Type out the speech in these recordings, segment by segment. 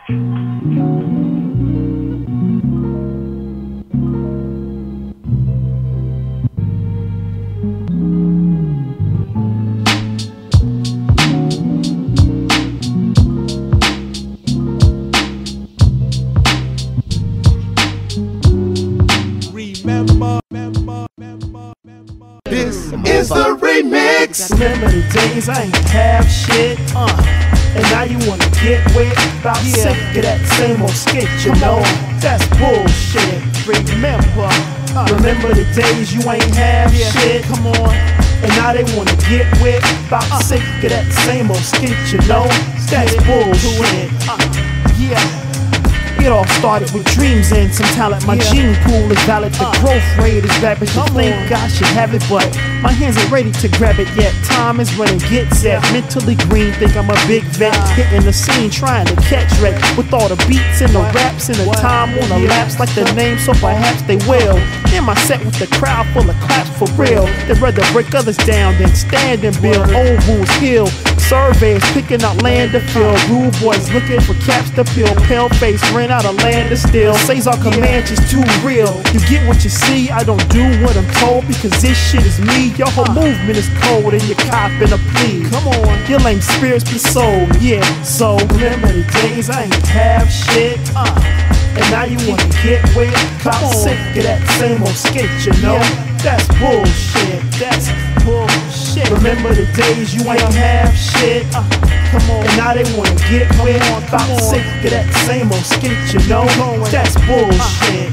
This is the remix. Remember the days I ain't have shit, and now you wanna get wet. About sick of that same old skit, you know. That's bullshit. Remember the days you ain't have shit, come on, and now they wanna get wet. About sick of that same old skit, you know. That's bullshit. It all started with dreams and some talent. My gene pool is valid. The growth rate is rapid. You think I should have it, but my hands ain't ready to grab it yet. Time is running, get set. Mentally green, think I'm a big vet. Hitting the scene, trying to catch wreck. With all the beats and the raps and the time on the laps like the name, so perhaps they will. In my set with the crowd full of claps for real. They'd rather break others down than stand and build. Old rules heal. Surveys picking out land to fill. Rude boys looking for caps to peel. Pale face ran out of land to steal. Says our Comanche's too real. You get what you see, I don't do what I'm told. Because this shit is me. Your whole movement is cold and you're copping a plea. Come on, your lame spirits be sold. Yeah, so remember the days I ain't have shit, and now you wanna get wet. I'm sick of that same old skit, you know. That's bullshit. That's bullshit. Remember the days you ain't have shit, come on, and now they wanna get wet. I'm sick of that same old skit, you know. That's bullshit.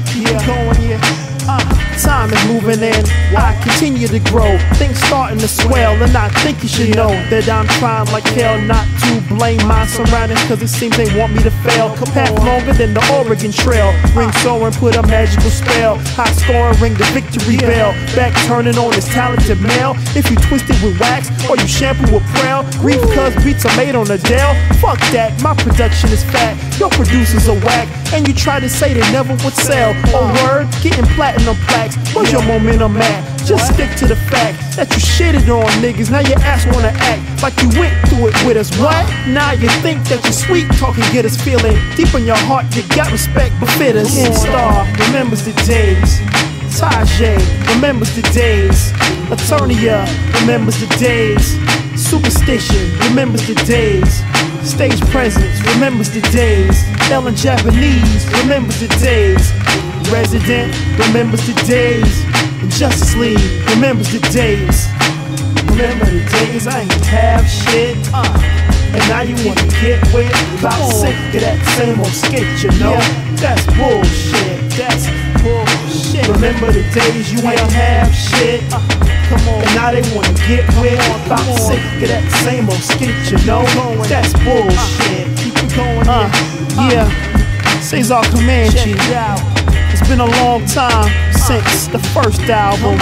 Time is moving in, I continue to grow. Things starting to swell, and I think you should know that I'm trying like hell not to blame my surroundings, cause it seems they want me to fail. Path longer than the Oregon Trail. Ring soaring, put a magical spell. High scoring, ring the victory bell. Back turning on this talented male. If you twist it with wax, or you shampoo with Prel. Grief cause beats are made on a Dell. Fuck that, my production is fat. Your producers are whack, and you try to say they never would sell. Oh word, getting platinum plaques. Where's your momentum at? Just stick to the fact that you shitted on niggas. Now your ass wanna act like you went through it with us. What? Now you think that your sweet talk can get us feeling. Deep in your heart, you got respect befit us. Star remembers the days. Tajay remembers the days. Eternia remembers the days. Superstition remembers the days. Stage presence remembers the days. Ellen Japanese remembers the days. Resident remembers the days. Justice League remembers the days. Remember the days I ain't have shit, and now you wanna get wet. I'm sick of that same old skit, you know. That's bullshit. That's bullshit. Remember the days you ain't have shit, come on, and now they wanna get wet. I'm sick of that same old skit, you know. That's bullshit. Keep it going, yeah. Cesar Comanche. It's been a long time since the first album.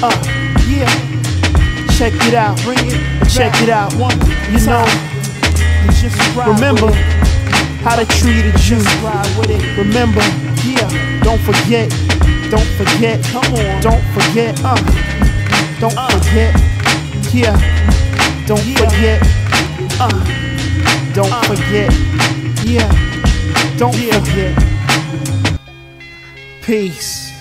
Check it out, check it out. You know, remember how they treated you. Remember, don't forget, don't forget, come on, don't forget, don't forget, don't forget, don't forget, don't forget. Peace.